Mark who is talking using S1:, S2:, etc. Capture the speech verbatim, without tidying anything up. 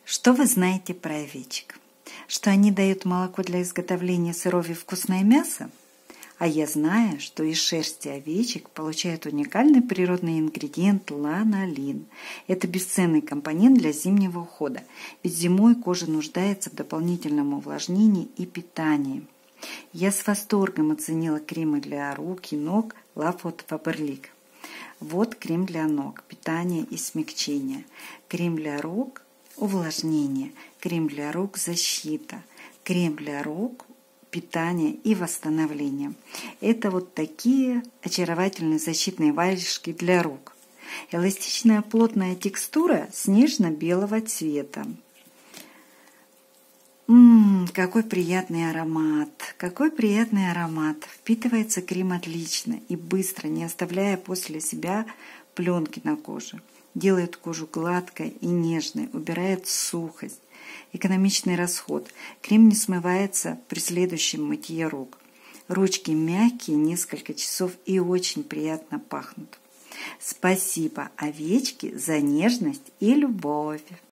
S1: Что вы знаете про овечек? Что они дают молоко для изготовления сыров и вкусное мясо? А я знаю, что из шерсти овечек получают уникальный природный ингредиент ланолин. Это бесценный компонент для зимнего ухода, ведь зимой кожа нуждается в дополнительном увлажнении и питании. Я с восторгом оценила кремы для рук и ног Love от Faberlic. Вот крем для ног, питание и смягчение. Крем для рук – увлажнение. Крем для рук – защита. Крем для рук – питание и восстановление. Это вот такие очаровательные защитные варежки для рук. Эластичная плотная текстура снежно-белого цвета. Ммм, какой приятный аромат, какой приятный аромат. Впитывается крем отлично и быстро, не оставляя после себя пленки на коже. Делает кожу гладкой и нежной, убирает сухость. Экономичный расход. Крем не смывается при следующем мытье рук. Ручки мягкие, несколько часов и очень приятно пахнут. Спасибо, овечки, за нежность и любовь.